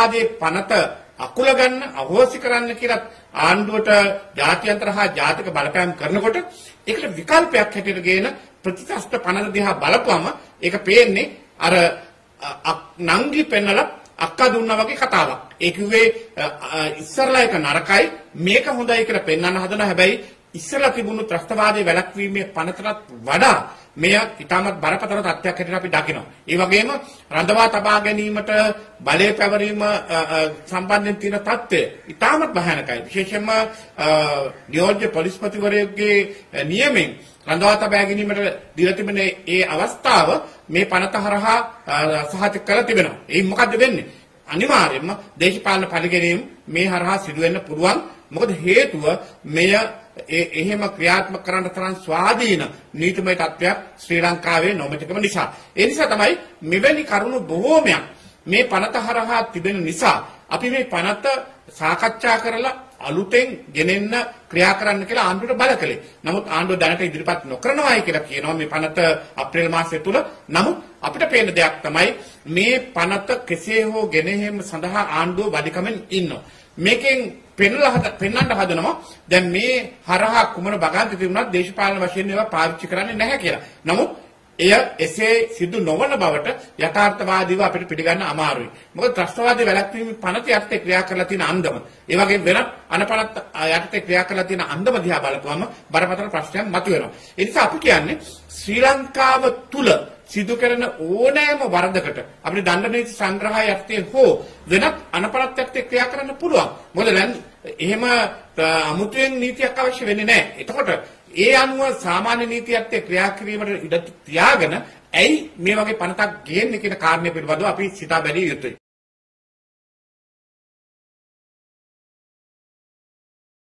ත්‍රස්තවාදයේ පනත අකුල ගන්න අහෝසි කරන්න කියලා ආණ්ඩුවට ජාත්‍යන්තර හා ජාතික බලපෑම් කරනකොට ඒකට විකල්පයක් හැටියට ගේන ප්‍රතිත්‍රස්ත පනත දිහා බලපුවම ඒක පේන්නේ අර නංගි පෙන්නලා අක්කා දුන්නා වගේ කතාවක්. ඒ කිව්වේ ඉස්සරලා එක නරකයි මේක හොඳයි කියලා පෙන්වන්න හදනවා. හැබැයි ඉස්සරලා තිබුණු ත්‍රස්තවාදයේ වැළැක්වීමේ පනතටත් වඩා මෙය ඉතාමත් බරපතල තත්ත්වයක් හැටියට අපි දකිනවා. ඒ වගේම රඳවා තබා ගැනීමට බලය පැවරීම සම්බන්ධයෙන් තියෙන තත්ත්වය ඉතාමත් භයානකයි. විශේෂයෙන්ම නියෝජ්‍ය පොලිස්පතිවරයෙකුගේ නියමෙන් රඳවා තබා ගැනීමට දීලා තිබෙන ඒ අවස්ථාව මේ පනත හරහා සහතික කරලා තිබෙනවා. ඒ මොකද්ද වෙන්නේ? අනිවාර්යයෙන්ම දේශපාලන පරිගැනීම් මේ හරහා සිදු වෙන්න පුළුවන්. මොකද හේතුව මෙය එහෙම ක්‍රියාත්මක කරන්න තරම් ස්වාධීන නීතිමය තත්ත්වයක් ශ්‍රී ලංකාවේ නොමැතිකම නිසා. ඒ නිසා තමයි මෙවැනි කරුණු බොහෝමයක් මේ පනත හරහා තිබෙන නිසා අපි මේ පනත සාකච්ඡා කරලා අලුතෙන් ගෙනෙන්න ක්‍රියා කරන්න කියලා ආණ්ඩුවට බල කළේ. නමුත් ආණ්ඩුව දැනට ඉදිරිපත් නොකරනවායි කියලා කියනවා මේ පනත අප්‍රේල් මාසය තුල. නමුත් අපිට පේන දෙයක් තමයි මේ පනත කෙසේ හෝ ගෙනෙහිම සඳහා ආණ්ඩුව වදිකමෙන් ඉන්නවා. මේකෙන් පෙන්වන්න හදනවා දැන් මේ හරහා කුමන බගන්ති තිබුණත් දේශපාලන වශයෙන් ඒවා පාවිච්චි කරන්නේ නැහැ කියලා. නමුත් එය එසේ සිදු නොවන බවට යථාර්ථවාදීව අපිට පිළිගන්න අමාරුයි. මොකද ත්‍රස්තවාදී වැළැක්වීමේ පනත යටතේ ක්‍රියා කරලා තියෙන අන්දම, ඒ වගේම වෙනත් අනපනත් යටතේ ක්‍රියා කරලා තියෙන අන්දම දිහා බලපුවම බරපතල ප්‍රශ්නයක් මතුවෙනවා. ඒ නිසා අපි කියන්නේ ශ්‍රී ලංකාව තුල සිදු කරන ඕනෑම වරදකට අපිට දණ්ඩ නීති සංග්‍රහය යටතේ හෝ වෙනත් අනපනත් යටතේ ක්‍රියා කරන්න පුළුවන්. මොකද දැන් එහෙම අමුතුවෙන් නීතියක් අවශ්‍ය වෙන්නේ නැහැ. එතකොට ඒ අනුව සාමාන්‍ය නීතියත් ක්‍රියා කිරීමට ඉඩ තියාගෙන ඇයි මේ වගේ පනතක් ගේන්නේ කියන කාරණය පිළිබඳව අපි සිතා බැලිය යුතුයි.